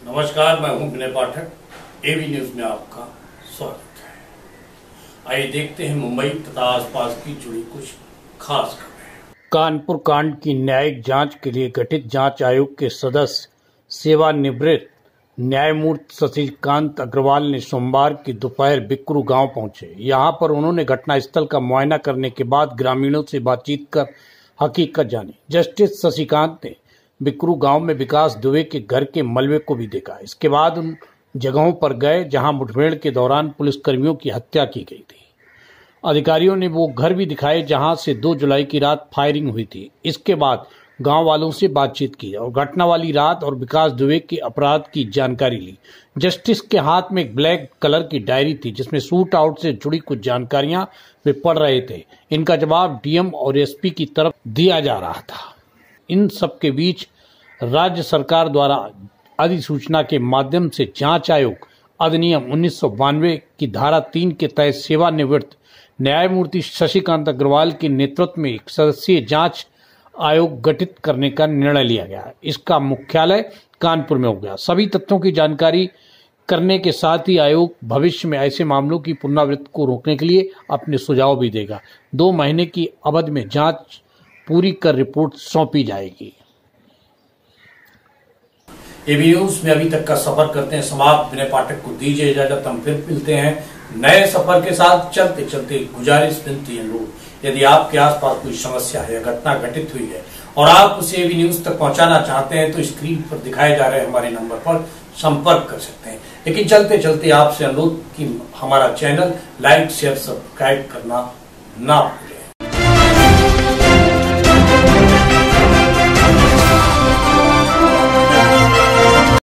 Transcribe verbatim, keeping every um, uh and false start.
नमस्कार, मैं हूं विनय पाठक। एबी न्यूज में आपका स्वागत है। आइए देखते हैं मुंबई तथा आसपास की जुड़ी कुछ खास खबरें। कानपुर कांड की न्यायिक जांच के लिए गठित जांच आयोग के सदस्य सेवानिवृत्त न्यायमूर्ति शशिकांत अग्रवाल ने सोमवार की दोपहर बिकरू गांव पहुंचे। यहां पर उन्होंने घटनास्थल का मुआयना करने के बाद ग्रामीणों से बातचीत कर हकीकत जानी। जस्टिस शशिकांत ने बिकरू गांव में विकास दुबे के घर के मलबे को भी देखा। इसके बाद उन जगहों पर गए जहां मुठभेड़ के दौरान पुलिसकर्मियों की हत्या की गई थी। अधिकारियों ने वो घर भी दिखाए जहां से दो जुलाई की रात फायरिंग हुई थी। इसके बाद गांव वालों से बातचीत की और घटना वाली रात और विकास दुबे के अपराध की जानकारी ली। जस्टिस के हाथ में एक ब्लैक कलर की डायरी थी जिसमें शूट आउट से जुड़ी कुछ जानकारियां वे पढ़ रहे थे। इनका जवाब डीएम और एसपी की तरफ दिया जा रहा था। इन सब के बीच राज्य सरकार द्वारा अधिसूचना के माध्यम से जांच आयोग अधिनियम उन्नीस सौ बानवे की धारा तीन के तहत सेवानिवृत्त न्यायमूर्ति शशिकांत अग्रवाल के नेतृत्व में एक सदस्यीय जांच आयोग गठित करने का निर्णय लिया गया। इसका मुख्यालय कानपुर में हो गया। सभी तथ्यों की जानकारी करने के साथ ही आयोग भविष्य में ऐसे मामलों की पुनरावृत्ति को रोकने के लिए अपने सुझाव भी देगा। दो महीने की अवधि में जांच पूरी कर रिपोर्ट सौंपी जाएगी। एबी न्यूज में अभी तक का सफर करते हैं समाप्त। विनय पाठक को दीजिए इजाजत। हम फिर मिलते हैं नए सफर के साथ। चलते चलते गुजारिश, विनती, अनुरोध, यदि आपके आसपास कोई समस्या है या घटना घटित हुई है और आप उसे एबी न्यूज तक पहुंचाना चाहते हैं तो स्क्रीन पर दिखाए जा रहे हमारे नंबर पर संपर्क कर सकते हैं। लेकिन चलते चलते आपसे अनुरोध कि हमारा चैनल लाइक, शेयर, सब्सक्राइब करना ना भूलें।